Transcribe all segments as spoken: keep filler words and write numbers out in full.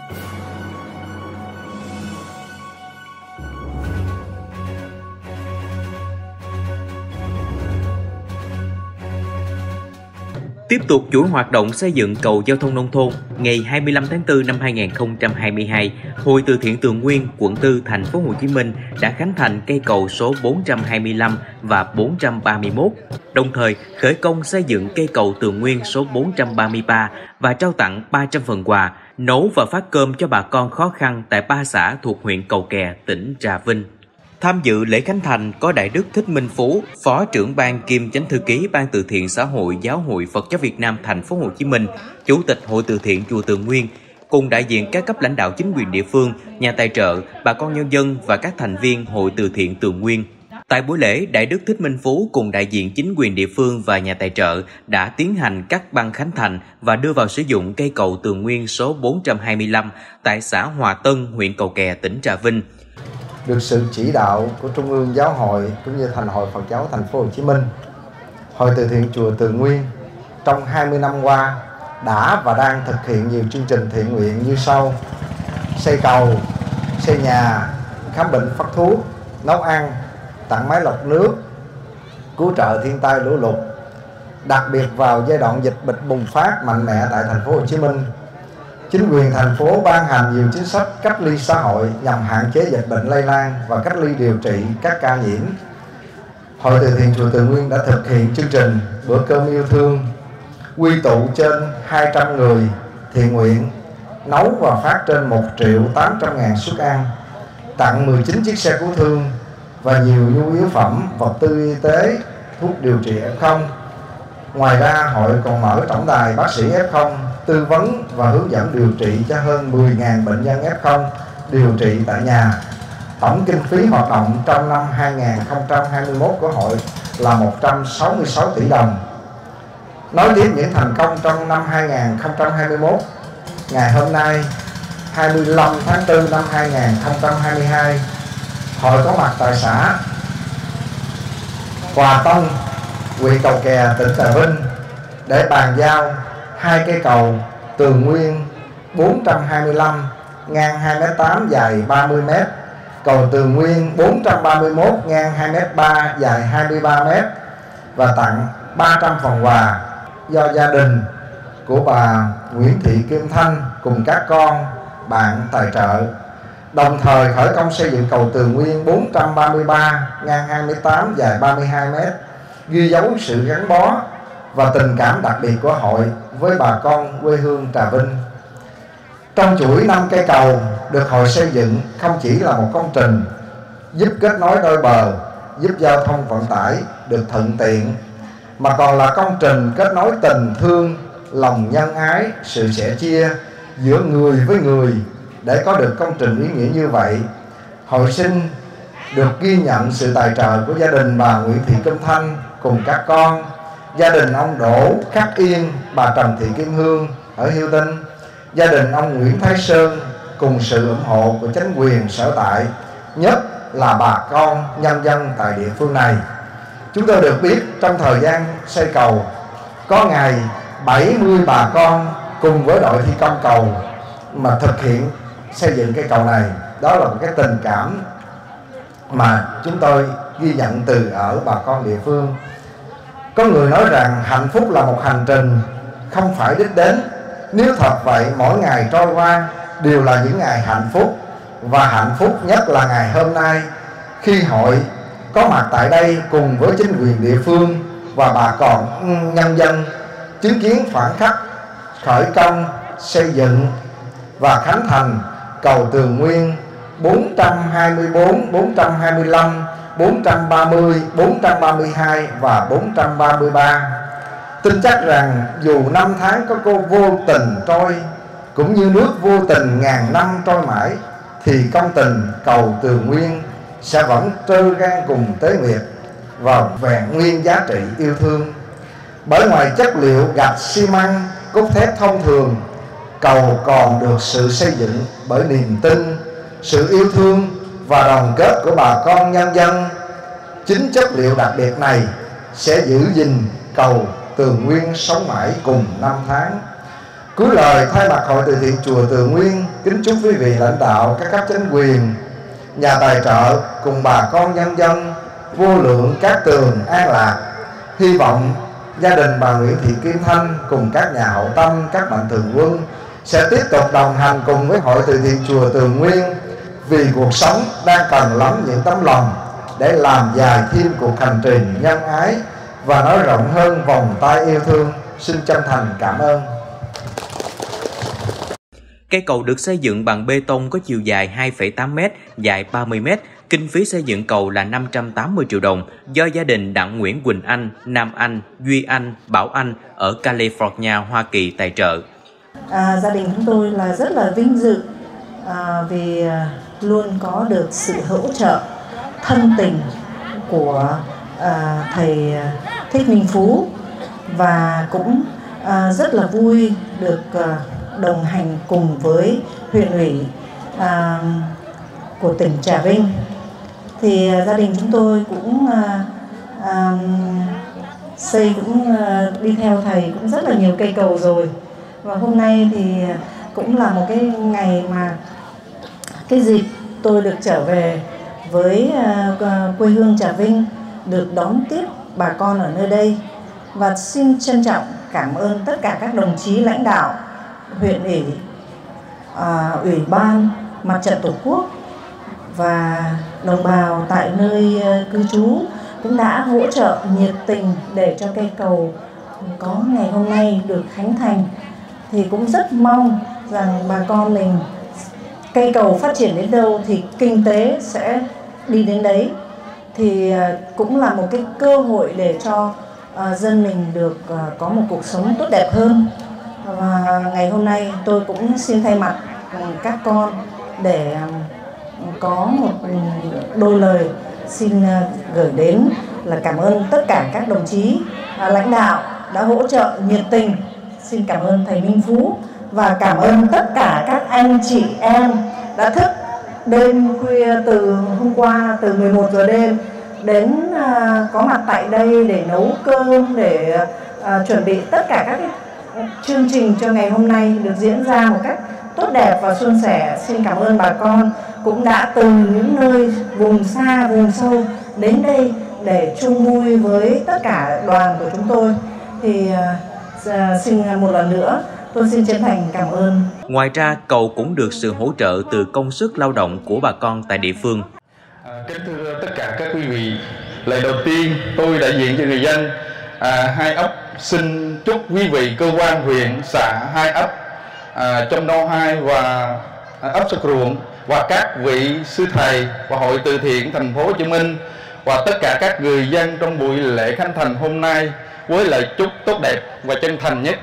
Tiếp tục chuỗi hoạt động xây dựng cầu giao thông nông thôn, ngày hai mươi lăm tháng tư năm hai nghìn không trăm hai mươi hai, Hội Từ Thiện Tường Nguyên, quận tư, thành phố Hồ Chí Minh đã khánh thành cây cầu số bốn trăm hai mươi lăm và bốn trăm ba mươi mốt, đồng thời khởi công xây dựng cây cầu Tường Nguyên số bốn trăm ba mươi ba và trao tặng ba trăm phần quà, nấu và phát cơm cho bà con khó khăn tại ba xã thuộc huyện Cầu Kè, tỉnh Trà Vinh. Tham dự lễ khánh thành có Đại đức Thích Minh Phú, Phó trưởng ban kiêm Chánh thư ký Ban Từ thiện Xã hội Giáo hội Phật giáo Việt Nam thành phố Hồ Chí Minh, Chủ tịch Hội Từ thiện chùa Tường Nguyên, cùng đại diện các cấp lãnh đạo chính quyền địa phương, nhà tài trợ, bà con nhân dân và các thành viên Hội Từ thiện Tường Nguyên. Tại buổi lễ, Đại đức Thích Minh Phú cùng đại diện chính quyền địa phương và nhà tài trợ đã tiến hành cắt băng khánh thành và đưa vào sử dụng cây cầu Tường Nguyên số bốn trăm hai mươi lăm tại xã Hòa Tân, huyện Cầu Kè, tỉnh Trà Vinh. Được sự chỉ đạo của Trung ương Giáo hội cũng như Thành hội Phật giáo thành phố Hồ Chí Minh, Hội Từ thiện chùa Tường Nguyên trong hai mươi năm qua đã và đang thực hiện nhiều chương trình thiện nguyện như sau: xây cầu, xây nhà, khám bệnh phát thuốc, nấu ăn, tặng máy lọc nước, cứu trợ thiên tai lũ lụt. Đặc biệt vào giai đoạn dịch bệnh bùng phát mạnh mẽ tại thành phố Hồ Chí Minh, chính quyền thành phố ban hành nhiều chính sách cách ly xã hội nhằm hạn chế dịch bệnh lây lan và cách ly điều trị các ca nhiễm. Hội Từ thiện chùa Tường Nguyên đã thực hiện chương trình bữa cơm yêu thương, quy tụ trên hai trăm người thiện nguyện, nấu và phát trên một triệu tám trăm ngàn suất ăn, tặng mười chín chiếc xe cứu thương và nhiều nhu yếu phẩm, vật tư y tế, thuốc điều trị ép không. Ngoài ra, hội còn mở tổng đài bác sĩ ép không, tư vấn và hướng dẫn điều trị cho hơn mười nghìn bệnh nhân ép không điều trị tại nhà. Tổng kinh phí hoạt động trong năm hai nghìn không trăm hai mươi mốt của hội là một trăm sáu mươi sáu tỷ đồng. Nói tiếp những thành công trong năm hai nghìn không trăm hai mươi mốt, ngày hôm nay hai mươi lăm tháng tư năm hai nghìn không trăm hai mươi hai, hội có mặt tại xã Hòa Tân, huyện Cầu Kè, tỉnh Trà Vinh để bàn giao hai cây cầu Tường Nguyên bốn trăm hai mươi lăm ngang hai mét tám dài ba mươi mét, cầu Tường Nguyên bốn trăm ba mươi mốt ngang hai mét ba dài hai mươi ba mét và tặng ba trăm phần quà do gia đình của bà Nguyễn Thị Kim Thanh cùng các con bạn tài trợ. Đồng thời khởi công xây dựng cầu Tường Nguyên bốn trăm ba mươi ba ngang hai mét tám dài ba mươi hai mét, ghi dấu sự gắn bó và tình cảm đặc biệt của hội với bà con quê hương Trà Vinh. Trong chuỗi năm cây cầu được hội xây dựng không chỉ là một công trình giúp kết nối đôi bờ, giúp giao thông vận tải được thuận tiện, mà còn là công trình kết nối tình thương, lòng nhân ái, sự sẻ chia giữa người với người. Để có được công trình ý nghĩa như vậy, hội xin được ghi nhận sự tài trợ của gia đình bà Nguyễn Thị Kim Thanh cùng các con, gia đình ông Đỗ Khắc Yên, bà Trần Thị Kim Hương ở Hiếu Tinh, gia đình ông Nguyễn Thái Sơn cùng sự ủng hộ của chính quyền sở tại, nhất là bà con nhân dân tại địa phương này. Chúng tôi được biết trong thời gian xây cầu có ngày bảy mươi bà con cùng với đội thi công cầu mà thực hiện xây dựng cây cầu này. Đó là một cái tình cảm mà chúng tôi ghi nhận từ ở bà con địa phương. Có người nói rằng hạnh phúc là một hành trình, không phải đích đến. Nếu thật vậy, mỗi ngày trôi qua đều là những ngày hạnh phúc, và hạnh phúc nhất là ngày hôm nay khi hội có mặt tại đây cùng với chính quyền địa phương và bà con nhân dân chứng kiến khoảnh khắc khởi công xây dựng và khánh thành cầu Tường Nguyên bốn trăm hai mươi bốn, bốn trăm hai mươi lăm, bốn trăm ba mươi, bốn trăm ba mươi hai và bốn trăm ba mươi ba. Tin chắc rằng dù năm tháng có cô vô tình trôi, cũng như nước vô tình ngàn năm trôi mãi, thì công trình cầu Tường Nguyên sẽ vẫn trơ gan cùng tế nguyệt và vẹn nguyên giá trị yêu thương. Bởi ngoài chất liệu gạch xi măng, cốt thép thông thường, cầu còn được sự xây dựng bởi niềm tin, sự yêu thương và đoàn kết của bà con nhân dân. Chính chất liệu đặc biệt này sẽ giữ gìn cầu Tường Nguyên sống mãi cùng năm tháng. Cuối lời, thay mặt Hội Từ Thiện Chùa Từ Nguyên kính chúc quý vị lãnh đạo các cấp chính quyền, nhà tài trợ cùng bà con nhân dân vô lượng cát tường an lạc. Hy vọng gia đình bà Nguyễn Thị Kim Thanh cùng các nhà hậu tâm, các mạnh thường quân sẽ tiếp tục đồng hành cùng với Hội Từ Thiện Chùa Từ Nguyên, vì cuộc sống đang cần lắm những tấm lòng để làm dài thêm cuộc hành trình nhân ái và nói rộng hơn vòng tay yêu thương. Xin chân thành cảm ơn. Cây cầu được xây dựng bằng bê tông có chiều dài hai phẩy tám mét, dài ba mươi mét. Kinh phí xây dựng cầu là năm trăm tám mươi triệu đồng do gia đình Đặng Nguyễn Quỳnh Anh, Nam Anh, Duy Anh, Bảo Anh ở California, Hoa Kỳ tài trợ. À, gia đình chúng tôi là rất là vinh dự à, vì luôn có được sự hỗ trợ thân tình của à, thầy Thích Minh Phú, và cũng à, rất là vui được à, đồng hành cùng với huyện ủy à, của tỉnh Trà Vinh. Thì à, gia đình chúng tôi cũng à, à, xây cũng à, đi theo thầy cũng rất là nhiều cây cầu rồi, và hôm nay thì cũng là một cái ngày mà cái dịp tôi được trở về với uh, quê hương Trà Vinh, được đón tiếp bà con ở nơi đây, và xin trân trọng cảm ơn tất cả các đồng chí lãnh đạo huyện ủy, uh, ủy ban Mặt trận Tổ quốc và đồng bào tại nơi uh, cư trú cũng đã hỗ trợ nhiệt tình để cho cây cầu có ngày hôm nay được khánh thành. Thì cũng rất mong rằng bà con mình, cây cầu phát triển đến đâu thì kinh tế sẽ đi đến đấy. Thì cũng là một cái cơ hội để cho uh, dân mình được uh, có một cuộc sống tốt đẹp hơn. Và ngày hôm nay tôi cũng xin thay mặt các con để uh, có một đôi lời xin uh, gửi đến là cảm ơn tất cả các đồng chí uh, lãnh đạo đã hỗ trợ nhiệt tình. Xin cảm ơn thầy Minh Phú và cảm ơn tất cả các anh chị em đã thức đêm khuya từ hôm qua, từ mười một giờ đêm đến uh, có mặt tại đây để nấu cơm, để uh, chuẩn bị tất cả các chương trình cho ngày hôm nay được diễn ra một cách tốt đẹp và suôn sẻ. Xin cảm ơn bà con cũng đã từ những nơi vùng xa, vùng sâu đến đây để chung vui với tất cả đoàn của chúng tôi. Thì uh, xin một lần nữa tôi xin chân thành cảm ơn. Ngoài ra, cầu cũng được sự hỗ trợ từ công sức lao động của bà con tại địa phương. À, kính thưa tất cả các quý vị, lời đầu tiên tôi đại diện cho người dân à, hai ấp xin chúc quý vị cơ quan huyện, xã, hai ấp à, Trong Nâu hai và à, ấp Sắc Ruộng và các vị sư thầy và Hội Từ Thiện Thành phố Hồ Chí Minh và tất cả các người dân trong buổi lễ khánh thành hôm nay với lời chúc tốt đẹp và chân thành nhất.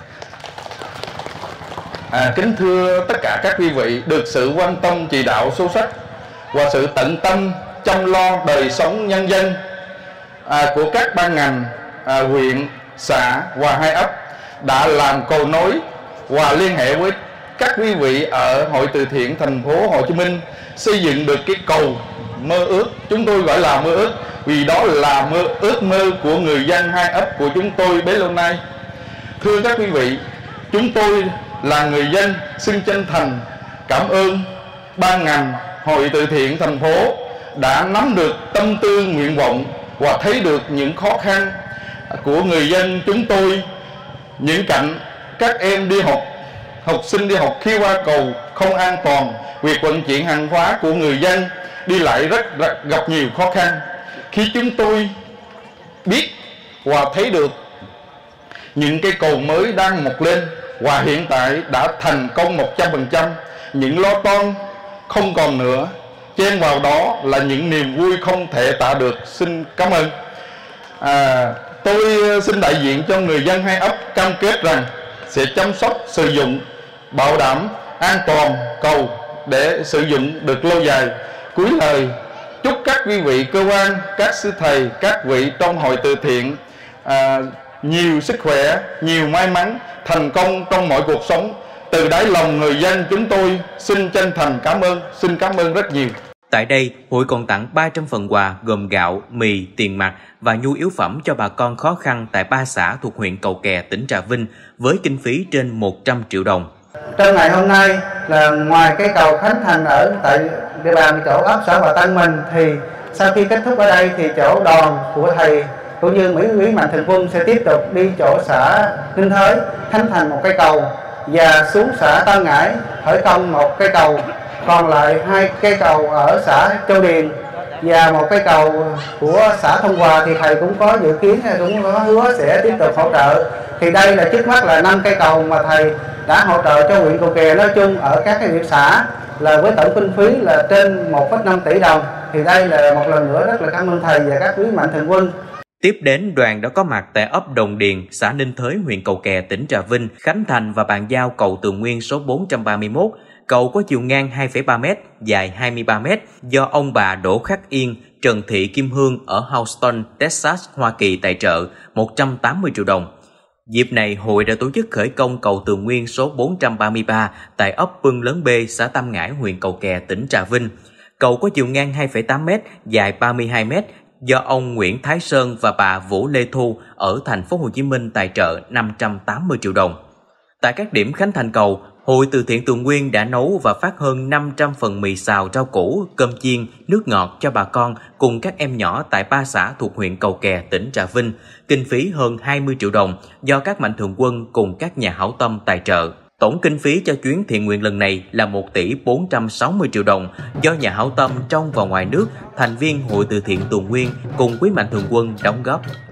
À, kính thưa tất cả các quý vị, được sự quan tâm chỉ đạo sâu sắc và sự tận tâm chăm lo đời sống nhân dân à, của các ban ngành à, huyện, xã và hai ấp đã làm cầu nối và liên hệ với các quý vị ở Hội Từ Thiện Thành phố Hồ Chí Minh xây dựng được cái cầu mơ ước. Chúng tôi gọi là mơ ước vì đó là mơ ước mơ của người dân hai ấp của chúng tôi bấy lâu nay. Thưa các quý vị, chúng tôi là người dân xin chân thành cảm ơn ban ngành Hội Từ Thiện thành phố đã nắm được tâm tư nguyện vọng và thấy được những khó khăn của người dân chúng tôi, những cảnh các em đi học, học sinh đi học khi qua cầu không an toàn, việc vận chuyển hàng hóa của người dân đi lại rất, rất gặp nhiều khó khăn. Khi chúng tôi biết và thấy được những cây cầu mới đang mọc lên và hiện tại đã thành công một trăm phần trăm, những lo toan không còn nữa, chen vào đó là những niềm vui không thể tả được. Xin cảm ơn. À, tôi xin đại diện cho người dân hai ấp cam kết rằng sẽ chăm sóc, sử dụng, bảo đảm an toàn cầu để sử dụng được lâu dài. Cuối lời, chúc các quý vị cơ quan, các sư thầy, các vị trong Hội Từ Thiện à, nhiều sức khỏe, nhiều may mắn, thành công trong mọi cuộc sống. Từ đáy lòng người dân chúng tôi xin chân thành cảm ơn, xin cảm ơn rất nhiều. Tại đây, hội còn tặng ba trăm phần quà gồm gạo, mì, tiền mặt và nhu yếu phẩm cho bà con khó khăn tại ba xã thuộc huyện Cầu Kè, tỉnh Trà Vinh với kinh phí trên một trăm triệu đồng. Trong ngày hôm nay là ngoài cái cầu khánh thành ở tại địa bàn chỗ ấp xã Hòa Tân mình, thì sau khi kết thúc ở đây thì chỗ đoàn của thầy cũng như Mỹ quý Mạnh Thường Quân sẽ tiếp tục đi chỗ xã Ninh Thới khánh thành một cây cầu và xuống xã Tân Ngãi khởi công một cây cầu, còn lại hai cây cầu ở xã Châu Điền và một cây cầu của xã Thông Hòa thì thầy cũng có dự kiến, cũng có hứa sẽ tiếp tục hỗ trợ. Thì đây là trước mắt là năm cây cầu mà thầy đã hỗ trợ cho huyện Cầu Kè nói chung ở các cái huyện xã là với tổng kinh phí là trên một phẩy năm tỷ đồng. Thì đây là một lần nữa rất là cảm ơn thầy và các quý Mạnh Thường Quân. Tiếp đến, đoàn đã có mặt tại ấp Đồng Điền, xã Ninh Thới, huyện Cầu Kè, tỉnh Trà Vinh, khánh thành và bàn giao cầu Tường Nguyên số bốn trăm ba mươi mốt. Cầu có chiều ngang hai phẩy ba mét, dài hai mươi ba mét, do ông bà Đỗ Khắc Yên, Trần Thị Kim Hương ở Houston, Texas, Hoa Kỳ tài trợ một trăm tám mươi triệu đồng. Dịp này, hội đã tổ chức khởi công cầu Tường Nguyên số bốn trăm ba mươi ba tại ấp Pưng Lớn B, xã Tam Ngãi, huyện Cầu Kè, tỉnh Trà Vinh. Cầu có chiều ngang hai phẩy tám mét, dài ba mươi hai mét, do ông Nguyễn Thái Sơn và bà Vũ Lê Thu ở thành phố Hồ Chí Minh tài trợ năm trăm tám mươi triệu đồng. Tại các điểm khánh thành cầu, Hội từ thiện Tường Nguyên đã nấu và phát hơn năm trăm phần mì xào rau củ, cơm chiên, nước ngọt cho bà con cùng các em nhỏ tại ba xã thuộc huyện Cầu Kè, tỉnh Trà Vinh, kinh phí hơn hai mươi triệu đồng do các mạnh thường quân cùng các nhà hảo tâm tài trợ. Tổng kinh phí cho chuyến thiện nguyện lần này là một tỷ bốn trăm sáu mươi triệu đồng do nhà hảo tâm trong và ngoài nước, thành viên Hội từ thiện Tường Nguyên cùng quý mạnh thường quân đóng góp.